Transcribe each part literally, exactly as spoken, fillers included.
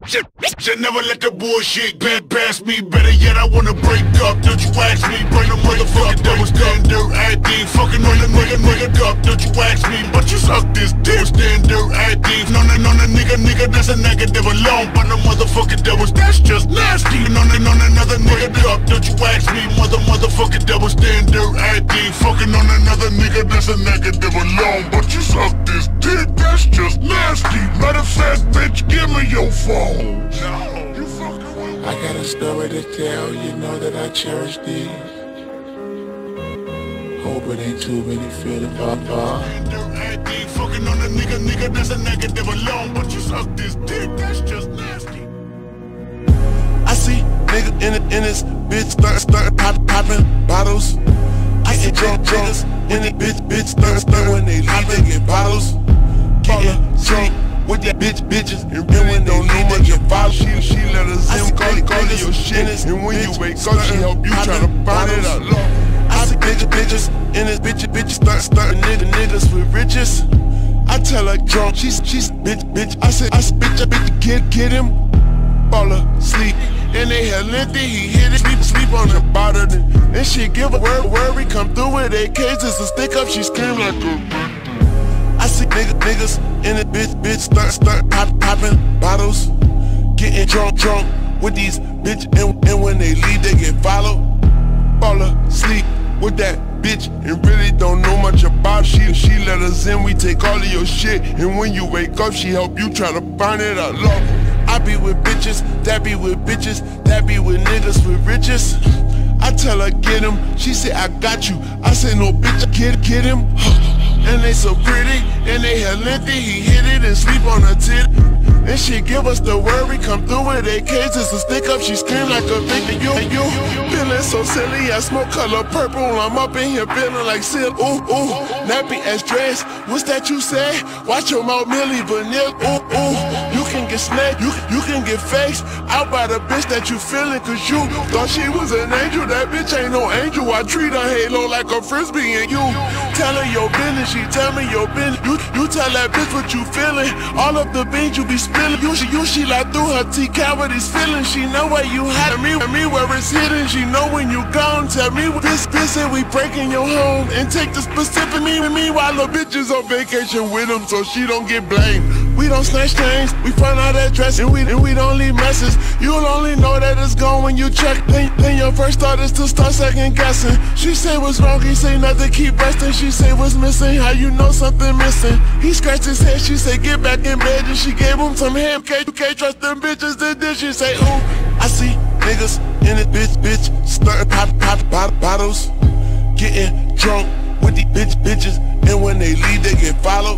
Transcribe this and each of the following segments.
Just, just never let the bullshit get past me. Better yet, I wanna break up. Don't you ask me? Bring the motherfucking double standard I D. Fucking on the nigga, nigga up. Don't you ask me? But you suck this dick. Standard I D. No, no, no, no, nigga, nigga, that's a negative alone. But the motherfucking devils, that's just nasty. No, no, no, another nigga up. Don't you ask me? Mother, motherfucking double standard I D. Fucking on another nigga, that's a negative alone. But you suck this dick. That's just nasty. Matter of fact, bitch, give me your phone. No, you fucking with me. I got a story to tell, you know that I cherish these. Hope it ain't too many feeling papa. Fucking on a nigga, nigga, that's a negative alone. But you suck this dick, that's just nasty. I see niggas in it, in this bitch start, start pop, popping bottles. I see drunk niggas in it, bitch, bitch start, start when they leave, they get bottles. Getting drunk with that bitch, bitches, and when they know what you follow. She, she let us in, call it, call it your shit, and when you wake up, she help you try to find it out. I see bitches, bitches, in this bitch, bitches start, starting nigga, niggas with riches. I tell her drunk, she's, she's bitch, bitch. I said, I said, bitch, I bitch, kid, kid him, fall asleep. And they had lengthy, he hit it, sleep, sleep on the bottom. And she give a word, word, we come through with A Ks, it's a stick up, she scream like a. I see niggas, niggas in it, bitch, bitch, start, start pop, popping bottles. Getting drunk, drunk with these bitch, and, and when they leave, they get followed. Fall asleep with that bitch, and really don't know much about she. She let us in, we take all of your shit, and when you wake up, she help you try to find it out. Love. I be with bitches, that be with bitches, that be with niggas with riches. I tell her get him, she say I got you. I say no bitch, kid, kid him. And they so pretty, and they had lengthy, he hit it and sleep on her tit. And she give us the word, we come through with A Ks, it's a stick up, she scream like a victim. You, you, feeling so silly, I smoke color purple, I'm up in here feeling like silk. Ooh, ooh, nappy ass dress, what's that you say? Watch your mouth, Millie Vanille. Ooh, ooh, you can get snaked, you, you can get faced out by the bitch that you feeling, cause you thought she was an angel, that bitch ain't no angel. I treat her halo like a frisbee, and you tell her your business, she tell me your business. You, you tell that bitch what you feeling, all of the beans you be spilling. You, she, you, she like through her T cavities feeling. She know where you had me, me where it's hidden. She know when you gone. Tell me what this, this, and we breaking your home and take the specific me. Meanwhile, the bitch is on vacation with him, so she don't get blamed. We don't snatch chains, we find out that dress, and we and we don't leave messes. You'll only know that it's gone when you check. Then, then your first thought is to start second guessing. She say what's wrong, he say nothing, keep resting. She say what's missing, how you know something missing. He scratched his head, she say get back in bed, and she gave him some ham. You can't trust them bitches, and then she say ooh. I see niggas in it, bitch, bitch, starting pop, pop, pop bottles. Getting drunk with these bitch, bitches, and when they leave, they get followed.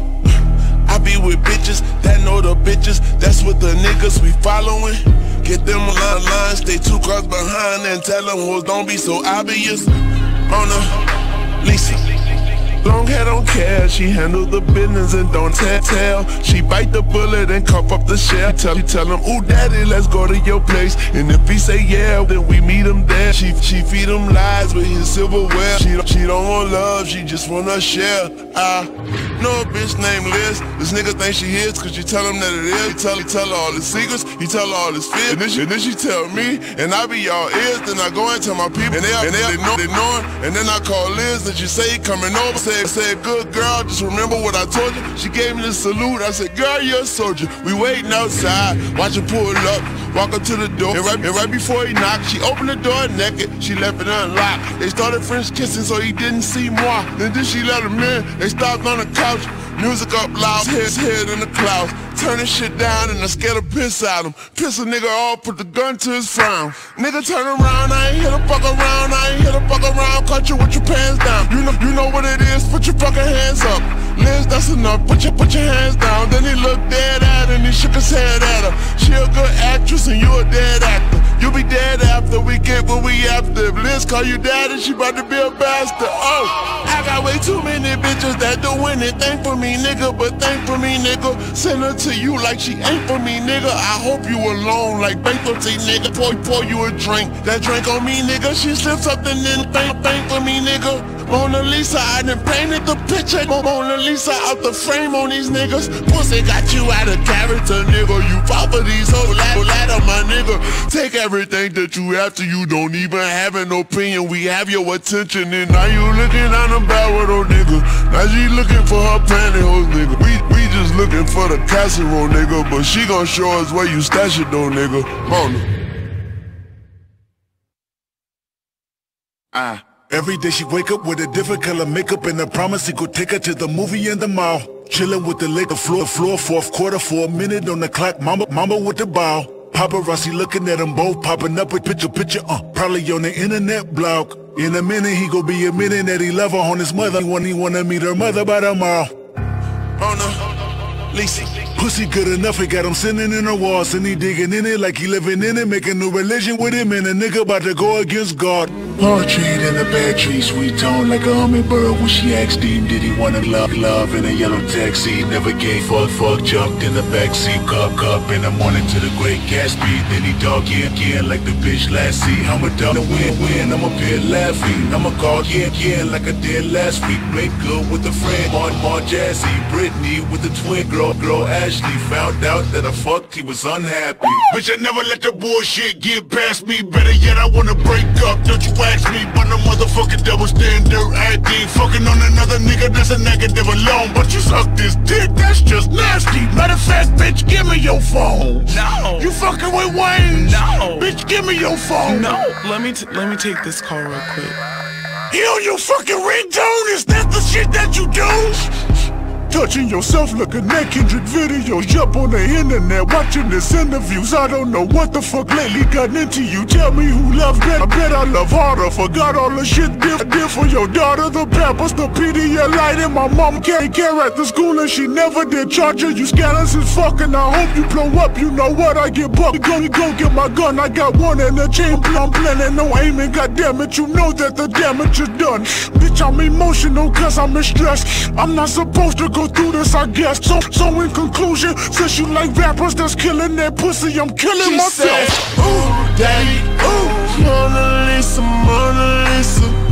I be with bitches that know the bitches, that's what the niggas we following. Get them a line, line, stay two cars behind, and tell them hoes don't be so obvious. On the Lisa, long hair don't care, she handle the business and don't tell, tell. She bite the bullet and cuff up the shell. Tell, tell him, ooh daddy, let's go to your place. And if he say yeah, then we meet him there. She, she feed him lies with his silverware. She, she don't want love, she just wanna share. I know a bitch named Liz. This nigga think she is, cause you tell him that it is. He tell, he tell her all his secrets, he tell her all his fears. And then she, and then she tell me, and I be y'all ears. Then I go and tell my people, and they, and they, they know, they know it. And then I call Liz, and she say he coming over. Say, I said, good girl, just remember what I told you. She gave me the salute, I said, girl, you're a soldier. We waiting outside, watch her pull up, walk up to the door. And right, and right before he knocked, she opened the door naked, she left it unlocked. They started French kissing so he didn't see moi. And then she let him in, they stopped on the couch, music up loud, his head in the clouds. Turning shit down and I scared the piss out him. Piss a nigga off, put the gun to his frown. Nigga turn around, I ain't here to fuck around, I ain't here to fuck around. Caught you with your pants down. You know, you know what it is, put your fucking hands up. Liz, that's enough, put your, put your hands down. Then he looked dead at her and he shook his head at her. She a good actress and you a dead actor. You be dead after we get what we after. If Liz call you daddy, she about to be a bastard. Oh, I got way too many bitches that do anything for me, nigga. But thank for me, nigga. Send her to you like she ain't for me, nigga. I hope you alone like bankruptcy, nigga. Pour, pour you a drink, that drink on me, nigga. She slipped something in, thank, thank for me, nigga. Mona Lisa, I done painted the picture. Mona Lisa out the frame on these niggas. Pussy got you out of character, nigga. You fall for these whole ladder, my nigga. Take everything that you after, you don't even have an opinion. We have your attention, and now you looking on the barrel, oh nigga. Now she looking for her pantyhose, nigga. We we just looking for the casserole, nigga. But she gon' show us where you stash it, though, nigga. Mona. Ah. Every day she wake up with a different color makeup and a promise he could take her to the movie in the mall. Chillin' with the lake, the floor, floor, fourth quarter for a minute on the clock. Mama, mama with the ball. Paparazzi looking at them both, popping up with picture, picture, uh, probably on the internet blog. In a minute he gon' be admitting that he love her on his mother when he wanna meet her mother by tomorrow. Oh no, Lisa. Pussy good enough, he got him sitting in the walls and he digging in it like he living in it, making a religion with him, and a nigga about to go against God. Hard treat in a bad tree, sweet tone like a hummingbird when she asked him, did he wanna love, love in a yellow taxi? Never gave fuck, fuck, jumped in the backseat, cup, cup in the morning to the Great Gatsby. Then he dog in, again like the bitch last see. I'm a dog to win, win, I'm a pit laughing. I'm a call again, again like I did last week. Blake good with a friend, Mar, Mar Jazzy. Brittany with the twin girl, girl Ashley. Found out that I fucked, he was unhappy. Bitch, I never let the bullshit get past me. Better yet, I wanna break up, don't you ask me. But no motherfucking double standard acting. Fucking on another nigga, that's a negative alone. But you suck this dick, that's just nasty. Matter of fact, bitch, give me your phone. No. You fucking with Wayne? No. Bitch, give me your phone. No. Let me t let me take this call real quick. He on your fucking ringtone? Is that the shit that you do? Touching yourself looking at Kendrick videos up on the internet, watching his interviews. I don't know what the fuck lately got into you. Tell me who loves better. I bet I love harder. Forgot all the shit did, did for your daughter. The Pampers, the Pedialyte, and my mom can't care at the school and she never did charge her. You scandalous as fucking. I hope you blow up. You know what? I get bucked. Go, go get my gun. I got one in the chain. I'm planning no aiming. God damn it, you know that the damage is done. Bitch, I'm emotional cause I'm in stress. I'm not supposed to go through this, I guess. So, so in conclusion, since you like rappers that's killing that pussy, I'm killing She myself. said, ooh, daddy, ooh, Mona Lisa, Mona Lisa.